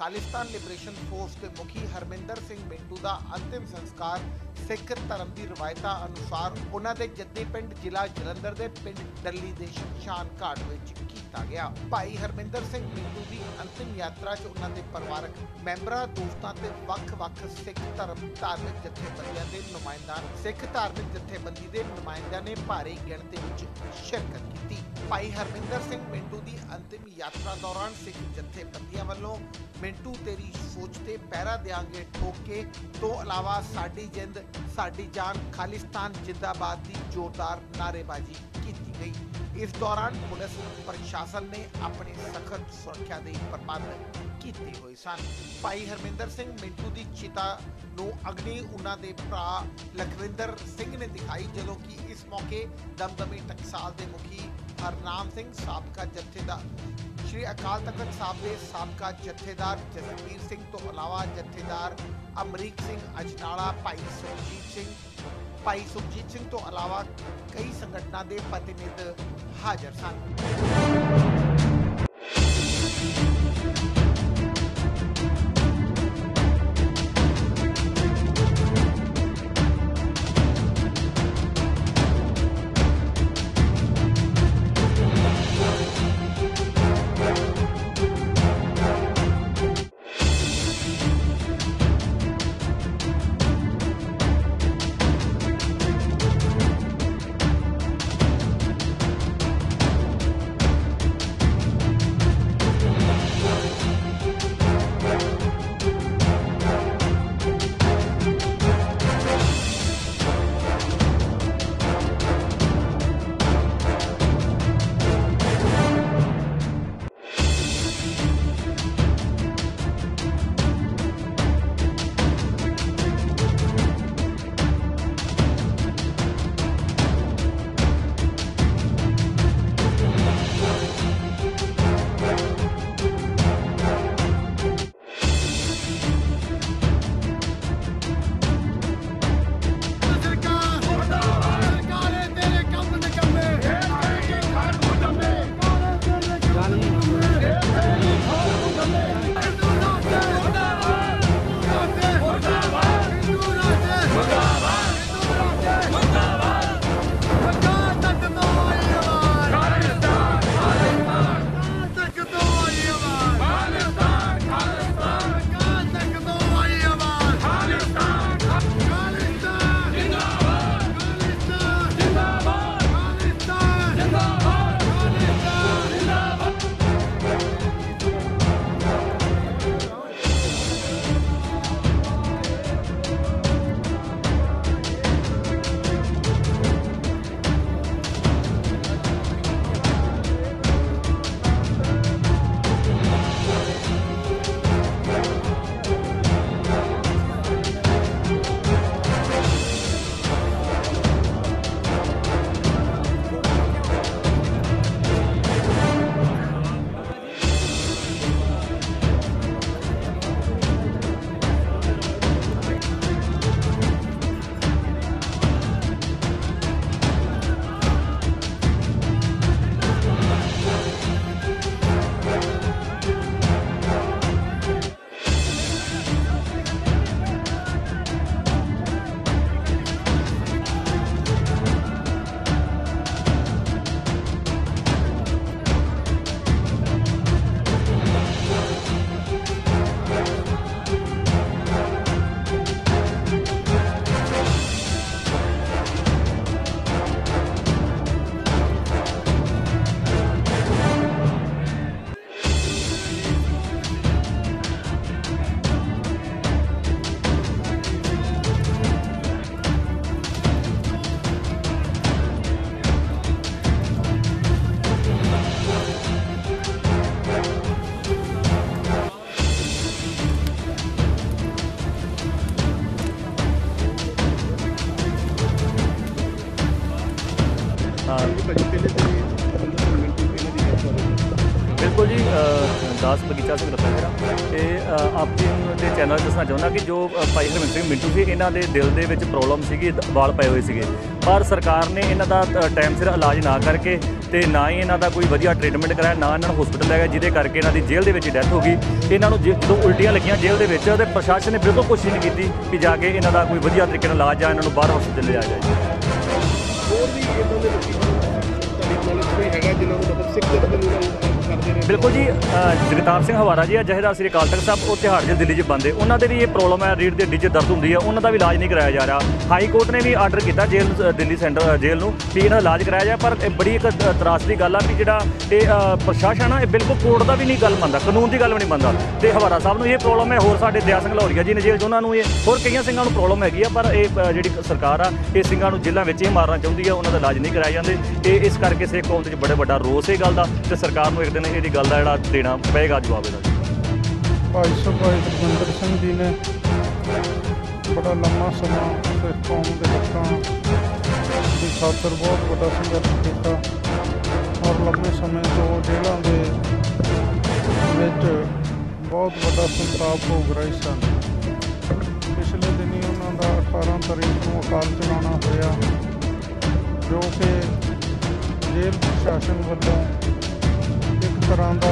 Khalistan liberation force के मुखी हरमिंदर सिंह मिंटू का अंतिम संस्कार सिख धर्म की रवायतां अनुसार उन्होंने जद्दी पिंड जिला जलंधर के पिंड डली के शमशान घाट विच कीता गया। भाई हरमिंदर सिंह मिंटू की अंतिम यात्रा च उन्होंने परिवारक मैंबरां दोस्तां ते ਵੱਖ-ਵੱਖ सिख धर्म धार्मिक जथेबंदियां के नुमाइंदा सिख धार्मिक जथेबंदी के नुमाइंदियां ने भारी गिणती विच शिरकत की। भाई हरमिंदर सिंह मिंटू की अंतिम यात्रा दौरान सिख जथेबंदियां वालों मिंटू तेरी सोच ते पहरा देंगे ठोक के तो अलावा साडी जिंद साडी जान खालिस्तान जिंदाबाद की जोरदार नारेबाजी की गई। इस दौरान पुलिस प्रशासन ने अपने सख्त सुरक्षा के प्रबंध किए हुए सन। भाई हरमिंदर सिंह मिंटू की चिता नूं अग्नि उन्हां दे भरा लखविंदर सिंह ने दिखाई, जदों कि इस मौके दमदमी टकसाल के मुखी हरनाम सिंह साबका जथेदार श्री अकाल तख्त साहब के साबका जथेदार जसवीर सिंह तो अलावा जथेदार अमरीक सिंह अजनाला, भाई सुखजीत सिंह तो अलावा कई संगठनों के प्रतिनिधि हाजिर सन। बिल्कुल जी, ਦਾਸ ਬਗੀਚਾ ਸਿੰਘ ਰਤਨਪੁਰਾ ਤੇ ਆਪ ਜੀ ਦੇ ਚੈਨਲ ਦੱਸਣਾ ਚਾਹੁੰਦਾ ਕਿ ਜੋ ਭਾਈ ਹਰਮਿੰਦਰ ਸਿੰਘ ਮਿੰਟੂ ਸੀ, ਇਹਨਾਂ ਦੇ ਦਿਲ ਦੇ ਵਿੱਚ ਪ੍ਰੋਬਲਮ ਸੀਗੀ, ਵਾਲ ਪਏ ਹੋਏ ਸੀਗੇ, ਪਰ ਸਰਕਾਰ ਨੇ ਇਹਨਾਂ ਦਾ ਟਾਈਮ ਸਿਰ ਇਲਾਜ ਨਾ ਕਰਕੇ ਤੇ ਨਾ ਹੀ ਇਹਨਾਂ ਦਾ ਕੋਈ ਵਧੀਆ ਟ੍ਰੀਟਮੈਂਟ ਕਰਾਇਆ, ਨਾ ਇਹਨਾਂ ਨੂੰ ਹਸਪੀਟਲ ਲੈ ਗਿਆ, ਜਿਹਦੇ ਕਰਕੇ ਇਹਨਾਂ ਦੀ ਜੇਲ੍ਹ ਦੇ ਵਿੱਚ ਡੈਥ ਹੋ ਗਈ। ਇਹਨਾਂ ਨੂੰ ਜਦੋਂ ਉਲਟੀਆਂ ਲੱਗੀਆਂ ਜੇਲ੍ਹ ਦੇ ਵਿੱਚ, ਤੇ ਪ੍ਰਸ਼ਾਸਨ ਨੇ ਬਿਲਕੁਲ ਕੋਸ਼ਿਸ਼ ਨਹੀਂ ਕੀਤੀ ਕਿ ਜਾ ਕੇ ਇਹਨਾਂ ਦਾ ਕੋਈ ਵਧੀਆ ਤਰੀਕੇ ਨਾਲ ਇਲਾਜ ਜਾਂ ਇਹਨਾਂ ਨੂੰ ਬਾਹਰ ਹਸਪੀਟਲ ਲਿਜਾਇਆ ਜਾਏ। ਹੋਰ ਵੀ ਇੱਦਾਂ ਦੇ ਲੋਕੀ ਤੁਹਾਡੀ ਨੌਲੇਜ ਕੋਈ ਹੈਗਾ ਜਿਨ੍ਹਾਂ ਨੂੰ ਮਤਲਬ ਸਿੱਖ ਜਥੇਬੰਦੀ ਨਾਲ ਕਰਦੇ ਨੇ? ਬਿਲਕੁਲ ਜੀ, ਜਗਤਾਰ ਸਿੰਘ ਹਵਾਰਾ ਜੀ ਆ, ਜਥੇਦਾਰ ਸ੍ਰੀ ਅਕਾਲ ਤਖਤ ਸਾਹਿਬ, ਉਹ ਤਿਹਾੜ ਜੇਲ੍ਹ ਦਿੱਲੀ 'ਚ ਬੰਦ, ਉਹਨਾਂ ਦੇ ਵੀ ਇਹ ਪ੍ਰੋਬਲਮ ਹੈ, ਰੀੜ੍ਹ ਦੀ ਹੱਡੀ 'ਚ ਦਰਦ ਹੁੰਦੀ ਹੈ, ਉਹਨਾਂ ਦਾ ਵੀ ਇਲਾਜ ਨਹੀਂ ਕਰਾਇਆ ਜਾ ਰਿਹਾ। ਹਾਈ ਕੋਰਟ ਨੇ ਵੀ ਆਰਡਰ ਕੀਤਾ ਜੇਲ੍ਹ ਦਿੱਲੀ ਸੈਂਟਰ ਜੇਲ੍ਹ ਨੂੰ ਵੀ ਇਹਨਾਂ ਦਾ ਇਲਾਜ ਕਰਾਇਆ ਜਾਏ, ਪਰ ਇਹ ਬੜੀ ਇੱਕ ਤਰਾਸ ਦੀ ਗੱਲ ਆ ਵੀ ਜਿਹੜਾ ਇਹ ਪ੍ਰਸ਼ਾਸਨ ਆ, ਇਹ ਬਿਲਕੁਲ ਕੋਰਟ ਦਾ ਵੀ ਨਹੀਂ ਗੱਲ ਮੰਨਦਾ, ਕਾਨੂੰਨ ਦੀ ਗੱਲ ਵੀ ਨਹੀਂ ਮੰਨਦਾ। ਤੇ ਹਵਾਰਾ ਸਾਹਿਬ ਨੂੰ ਇਹ ਪ੍ਰੋਬਲਮ ਹੈ, ਹੋਰ ਸਾਡੇ ਦਇਆ ਸਿੰਘ ਲਾਹੌਰੀਆ ਜੀ ਨੇ ਜੇਲ੍ਹ 'ਚ, ਉਹਨਾਂ ਨੂੰ ਇਹ, ਹੋਰ ਕਈਆਂ ਸਿੰਘਾਂ ਨੂੰ ਪ੍ਰੋਬਲਮ ਹੈਗੀ ਆ, ਪਰ ਇਹ ਜਿਹੜੀ ਸਰਕਾਰ ਆ ਇਹ ਸਿੰਘਾਂ ਨੂੰ ਜੇਲ੍ਹਾਂ ਵਿੱਚ ਹੀ ਮਾਰਨਾ ਚਾਹੁੰਦੀ ਆ, ਉਹਨਾਂ ਦਾ ਇਲਾਜ ਨਹੀਂ ਕਰਾਇਆ ਜਾਂਦੇ। ਇਹ ਇਸ ਕਰਕੇ ਸਿੱਖ ਕੌਮ ਦੇ ਵਿੱਚ ਬੜਾ ਵੱਡਾ ਰੋਸ ਇਹ ਗੱਲ ਦਾ, ਤੇ ਸਰਕਾਰ ਨੂੰ ਇੱਕ ਦਿਨ ਇਹਦੀ ਗੱਲ ਦਾ ਜਿਹੜਾ ਦੇਣਾ ਪਏਗਾ ਜਵਾਬ ਇਹਦਾ। ਭਾਈ ਹਰਮਿੰਦਰ ਸਿੰਘ ਜੀ ਨੇ ਬੜਾ ਲੰਮਾ ਸਮਾਂ ਸਿੱਖ ਕੌਮ ਦੇ ਲੋਕਾਂ ਦੀ ਖਾਤਰ ਬਹੁਤ ਵੱਡਾ ਸੰਘਰਸ਼ ਕੀਤਾ ਔਰ ਲੰਮੇ ਸਮੇਂ ਤੋਂ ਜੇਲ੍ਹਾਂ ਦੇ ਵਿੱਚ ਬਹੁਤ ਵੱਡਾ ਸੰਤਾਪ ਭੋਗ ਰਹੇ ਸਨ। ਪਿਛਲੇ ਦਿਨੀ ਉਹਨਾਂ ਦਾ 18 ਤਰੀਕ ਨੂੰ ਅਕਾਲ ਚਲਾਣਾ ਹੋਇਆ, ਜੋ ਕਿ ਜੇਲ੍ਹ ਪ੍ਰਸ਼ਾਸਨ ਵੱਲੋਂ ਇੱਕ ਤਰ੍ਹਾਂ ਦਾ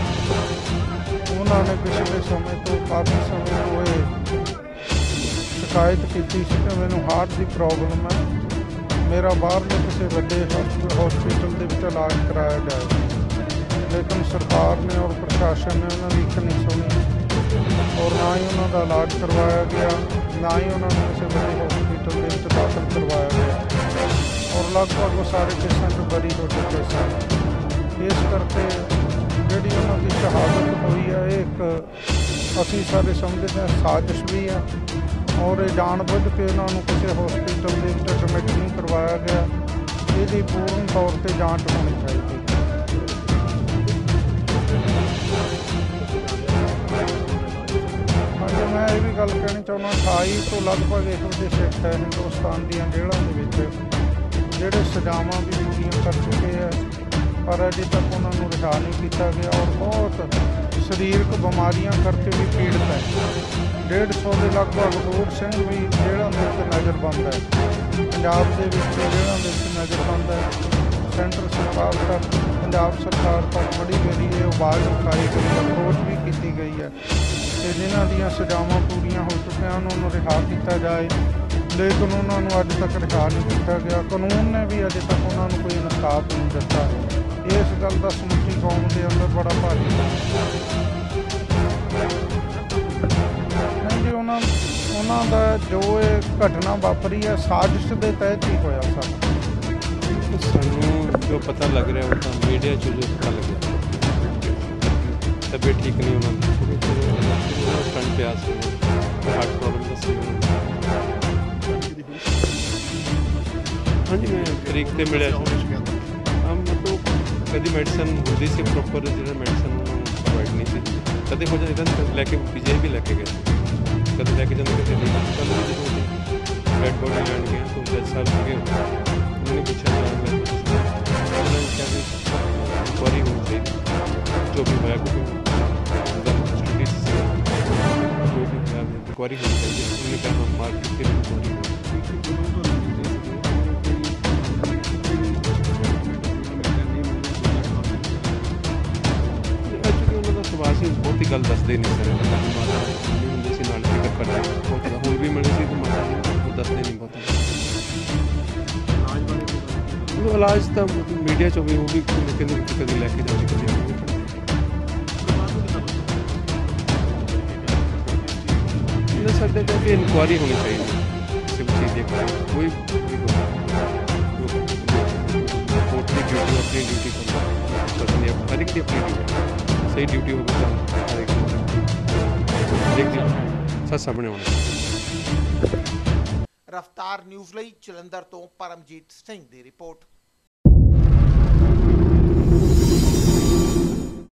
ਉਹਨਾਂ ਨੇ ਪਿਛਲੇ ਸਮੇਂ ਤੋਂ ਕਾਫੀ ਸਮੇਂ ਤੋਂ ਇਹ ਸ਼ਿਕਾਇਤ ਕੀਤੀ ਸੀ ਕਿ ਮੈਨੂੰ ਹਾਰਟ ਦੀ ਪ੍ਰੋਬਲਮ ਹੈ, ਮੇਰਾ ਬਾਹਰਲੇ ਕਿਸੇ ਵੱਡੇ ਹਸਪੀਟਲ ਦੇ ਵਿੱਚ ਇਲਾਜ ਕਰਾਇਆ ਜਾਏ। ਲੇਕਿਨ ਸਰਕਾਰ ਨੇ ਔਰ ਪ੍ਰਸ਼ਾਸਨ ਨੇ ਉਹਨਾਂ ਦੀ ਇੱਕ ਨਹੀਂ ਸੁਣੀ ਔਰ ਨਾ ਹੀ ਉਹਨਾਂ ਦਾ ਇਲਾਜ ਕਰਵਾਇਆ ਗਿਆ, ਨਾ ਹੀ ਉਹਨਾਂ ਨੂੰ ਕਿਸੇ ਵੱਡੇ ਹਸਪੀਟਲ ਦੇ ਵਿੱਚ ਦਾਖਲ ਕਰਵਾਇਆ ਗਿਆ ਔਰ ਲਗਭਗ ਉਹ ਸਾਰੇ ਪੇਸ਼ੈਂਟ ਬਰੀ ਹੋ ਚੁੱਕੇ ਸਨ। ਇਸ ਕਰਕੇ ਜਿਹੜੀ ਉਹਨਾਂ ਦੀ ਸ਼ਹਾਦਤ ਹੋਈ ਹੈ, ਇਹ ਇੱਕ ਅਸੀਂ ਸਾਰੇ ਸਮਝਦੇ ਹਾਂ ਸਾਜ਼ਿਸ਼ ਵੀ ਹੈ ਔਰ ਇਹ ਜਾਣ ਬੁੱਝ ਕੇ ਉਹਨਾਂ ਨੂੰ ਕਿਸੇ ਹਸਪੀਟਲ ਦੇ ਵਿੱਚ ਐਡਮਿਟ ਨਹੀਂ ਕਰਵਾਇਆ ਗਿਆ। ਇਹਦੀ ਪੂਰਨ ਤੌਰ 'ਤੇ ਜਾਂਚ ਹੋਣੀ ਚਾਹੀਦੀ। ਹਾਂਜੀ, ਮੈਂ ਇਹ ਵੀ ਗੱਲ ਕਹਿਣੀ ਚਾਹੁੰਦਾ, 28 ਤੋਂ ਲਗਭਗ ਇਹੋ ਜਿਹੇ ਸਿੱਖ ਹੈ ਹਿੰਦੁਸਤਾਨ ਦੀਆਂ ਜੇਲ੍ਹਾਂ ਦੇ ਵਿੱਚ ਜਿਹੜੇ ਸਜ਼ਾਵਾਂ ਵੀ ਪੂਰੀਆਂ ਕਰ ਚੁੱਕੇ ਹੈ, ਪਰ ਅਜੇ ਤੱਕ ਉਹਨਾਂ ਨੂੰ ਰਿਹਾ ਨਹੀਂ ਕੀਤਾ ਗਿਆ ਔਰ ਬਹੁਤ ਸਰੀਰਕ ਬਿਮਾਰੀਆਂ ਕਰਕੇ ਵੀ ਪੀੜਤ ਹੈ। 150 ਦੇ ਲਗਭਗ ਹੋਰ ਸਿੰਘ ਵੀ ਜੇਲ੍ਹਾਂ ਦੇ ਵਿੱਚ ਨਜ਼ਰਬੰਦ ਹੈ। ਪੰਜਾਬ ਦੇ ਵਿੱਚ ਜੇਲ੍ਹਾਂ ਦੇ ਵਿੱਚ ਨਜ਼ਰਬੰਦ ਹੈ। ਸੈਂਟਰ ਸਰਕਾਰ ਤੱਕ, ਪੰਜਾਬ ਸਰਕਾਰ ਤੱਕ ਬੜੀ ਵਾਰੀ ਇਹ ਆਵਾਜ਼ ਉਠਾਈ ਗਈ, ਅਪਰੋਚ ਵੀ ਕੀਤੀ ਗਈ ਹੈ ਕਿ ਜਿਨ੍ਹਾਂ ਦੀਆਂ ਸਜ਼ਾਵਾਂ ਪੂਰੀਆਂ ਹੋ ਚੁੱਕੀਆਂ ਉਹਨਾਂ ਨੂੰ ਰਿਹਾ ਕੀਤਾ ਜਾਏ, ਲੇਕਿਨ ਉਹਨਾਂ ਨੂੰ ਅੱਜ ਤੱਕ ਰਿਹਾ ਨਹੀਂ ਕੀਤਾ ਗਿਆ। ਕਾਨੂੰਨ ਨੇ ਵੀ ਅਜੇ ਤੱਕ ਉਹਨਾਂ ਨੂੰ ਕੋਈ ਇਨਸਾਫ ਨਹੀਂ ਦਿੱਤਾ। ਇਸ ਗੱਲ ਦਾ ਸਮੁੱਚੀ ਕੌਮ ਦੇ ਅੰਦਰ ਬੜਾ ਭਾਰੀ ਨਹੀਂ ਜੀ, ਉਹਨਾਂ ਦਾ ਜੋ ਇਹ ਘਟਨਾ ਵਾਪਰੀ ਹੈ ਸਾਜ਼ਿਸ਼ ਦੇ ਤਹਿਤ ਹੀ ਹੋਇਆ ਸਭ। ਸਾਨੂੰ ਜੋ ਪਤਾ ਲੱਗ ਰਿਹਾ ਉਹ ਤਾਂ ਮੀਡੀਆ 'ਚ ਜੋ ਪਤਾ ਲੱਗਿਆ, ਤਬੀਅਤ ਠੀਕ ਨਹੀਂ ਉਹਨਾਂ ਦੀ, ਸਟੰਟ ਪਿਆ ਸੀ, ਹਾਰਟ ਪ੍ਰੋਬਲਮ ਦਾ ਸੀ। ਹਾਂਜੀ, ਮੈਂ ਤਰੀਕ 'ਤੇ ਮਿਲਿਆ ਸੀ। ਮਤਲਬ ਕਦੀ ਮੈਡੀਸਨ ਹੁੰਦੀ ਸੀ ਪ੍ਰੋਪਰ, ਜਿਹੜਾ ਮੈਡੀਸਨ ਉਹਨੂੰ ਪ੍ਰੋਵਾਈਡ ਨਹੀਂ ਸੀ। ਕਦੇ ਹੋ ਜਾਂਦਾ ਇੱਦਾਂ ਲੈ ਕੇ ਪੀਜੀਆਈ ਵੀ ਲੈ ਕੇ ਗਏ, ਕਦੇ ਲੈ ਕੇ ਜਾਂਦੇ ਕਦੇ ਨਹੀਂ। ਕੱਲ੍ਹ ਵੀ ਜਦੋਂ ਅਸੀਂ ਡੈਡ ਬੋਡੀ ਲੈਣ ਗਏ ਤਾਂ ਜੱਜ ਸਾਹਿਬ ਸੀਗੇ, ਉਹਨਾਂ ਨੇ ਪੁੱਛਿਆ ਜਾਣ ਲੱਗ ਉਹਨਾਂ ਨੇ ਕਿਹਾ ਵੀ ਇਨਕੁਆਇਰੀ ਹੋਣੀ ਚਾਹੀਦੀ, ਜੋ ਵੀ ਹੋਇਆ ਕਿਉਂਕਿ ਸਟੱਡੀ ਸੀ, ਜੋ ਵੀ ਹੋਇਆ ਇਨਕੁਆਇਰੀ ਹੋਣੀ ਚਾਹੀਦੀ। ਉਹਨੇ ਕਿਹਾ ਹਾਂ ਮਾਰਕੀਟ ਦੀ ਇਨਕੁਆਇਰੀ ਹੋਣੀ। ਅਸੀਂ ਬਹੁਤ ਹੀ ਗੱਲ ਦੱਸਦੇ ਨਹੀਂ ਸਰ, ਮਾਤਾ ਨਹੀਂ ਹੁੰਦੇ ਸੀ ਨਾਲ ਫਿਕਰ ਕਰਦੇ ਬਹੁਤ, ਹੁਣ ਵੀ ਮਿਲੇ ਸੀ ਤਾਂ ਮਾਤਾ ਜੀ ਨੂੰ ਦੱਸਦੇ ਨਹੀਂ ਬਹੁਤ। ਉਹ ਇਲਾਜ ਤਾਂ ਮੀਡੀਆ 'ਚ ਵੀ ਉਹ ਵੀ ਕਹਿੰਦੇ ਕਦੀ ਲੈ ਕੇ ਜਾਂਦੇ ਕਦੀ ਨਹੀਂ। ਸਾਡੇ ਕੋਲ ਵੀ ਇਨਕੁਆਇਰੀ ਹੋਣੀ ਚਾਹੀਦੀ ਕਿਸੇ ਵੀ ਚੀਜ਼ ਦੀ, ਕੋਈ ਕੋਰਟ ਦੀ ਡਿਊਟੀ ਆਪਣੀ ਡਿਊਟੀ ਕਰਨੀ, ਹਰ ਇੱਕ ਦੀ ਆਪਣੀ ਡਿਊਟੀ, ਸਹੀ ਡਿਊਟੀ ਹੋਵੇ ਤਾਂ ਹਰ ਇੱਕ ਸਭ ਸਾਹਮਣੇ ਆਉਣਾ। ਰਫਤਾਰ ਨਿਊਜ਼ ਲਈ ਜਲੰਧਰ ਤੋਂ ਪਰਮਜੀਤ ਸਿੰਘ ਦੀ ਰਿਪੋਰਟ।